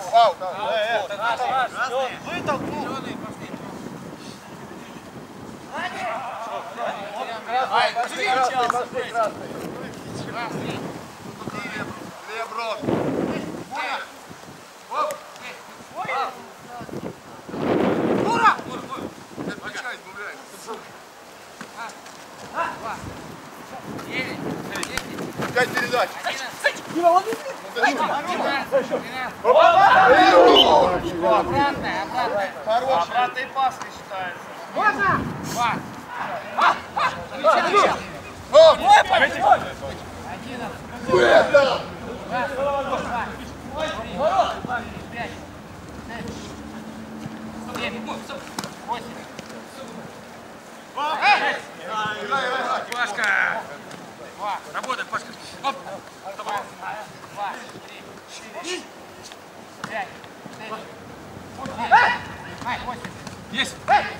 Вау, да. Вытолкнул. Леброс. Ура! Отвечай, гуляй. 5 передач. Обратный пас не считается. Можно? Пашка! Работай, Пашка! Оп! 2, 3, 4, 5, 8. Есть!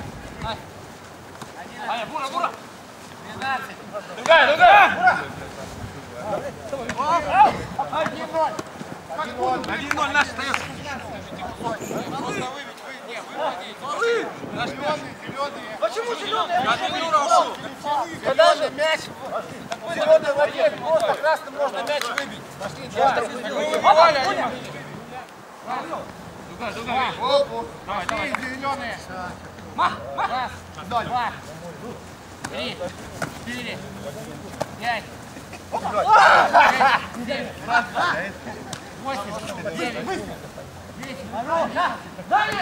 Аня, Бура, Бура! 12. Другая! 1-0 наш остается. Почему зеленый? Я тренера ушел. Когда же мяч зеленый ловит, просто красным можно мяч выбить. Пошли, Другая! Давай, зеленые. Раз, 2, 3, 4, 5, 6, 7, 8, 9, 10. Даня!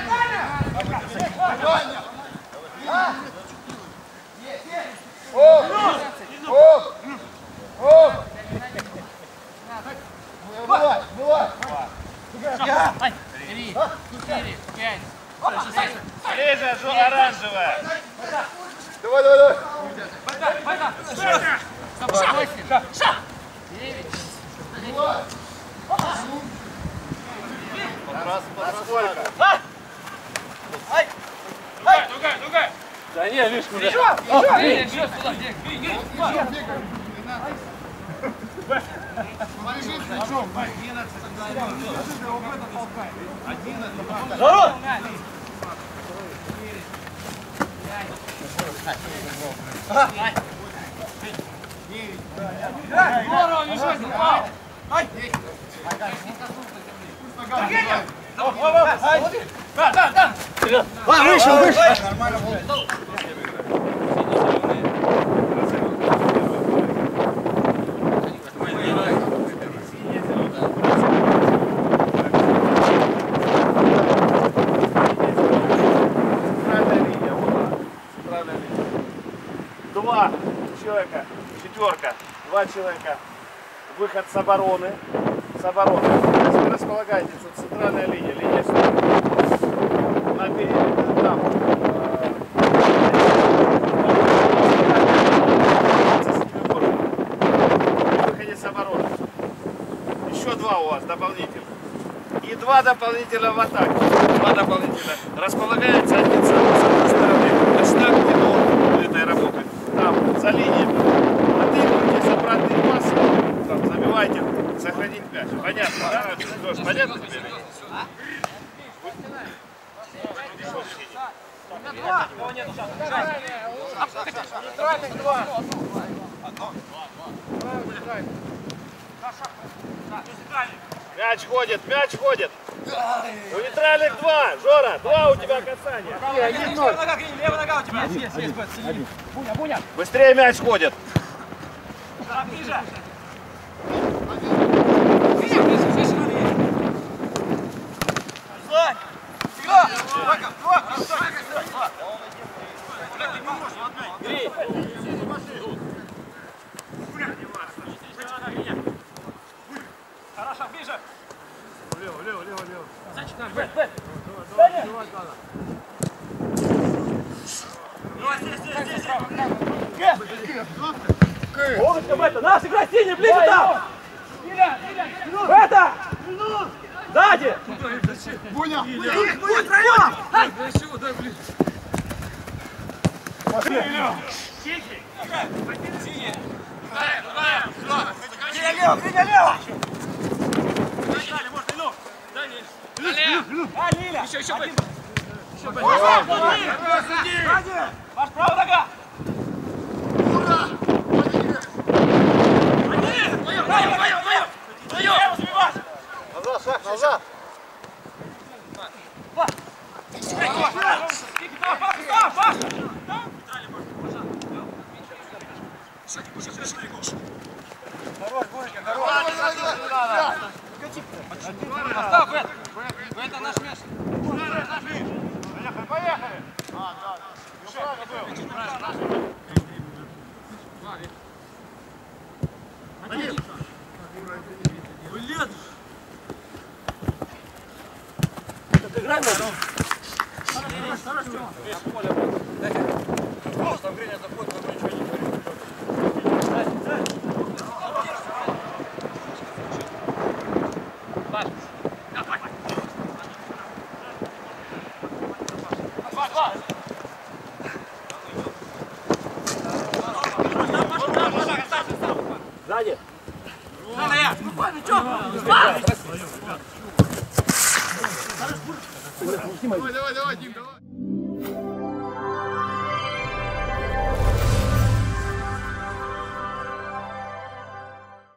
Была. 3, 4, 5, 6, Ближе, оранжевая. Давай. 8, 9, Другая. Да не, видишь, уже. Здорово! Вышел! Два человека, четверка, 2 человека. Выход с обороны. Если вы располагаетесь, вот центральная линия сюда. На переднем там. Выходе с обороны. Еще 2 у вас дополнительно. И 2 дополнительно в атаке. 2 дополнительно. Располагается один с одной стороны. Значит, так не должен этой работать. Там, за линией. Отыгрывайтесь обратный пас. Там, забивайте. Сохранить мяч. Понятно, да? Леш, понятно тебе? Нейтральных 2. Мяч ходит. У нейтральных 2. Жора, 2 у тебя касания. Левая нога у тебя. Есть. Буня. Быстрее мяч ходит. Ближе. Хорошо, ближе. Лево. Олочка, в это! Наш игра синий, ближе там! В это! Сзади! Буня! Лево! А, Лиля! Еще быть! Еще быть! Ваш правая нога! Ура! Вдвоем забивать! Назад, шаг, назад. Паш! Хорош, Борька, хорош. Остав, это наш мяч. Поехали, поехали. Да. Ну, правильно был. Один. Сзади. Давай, Дим, давай.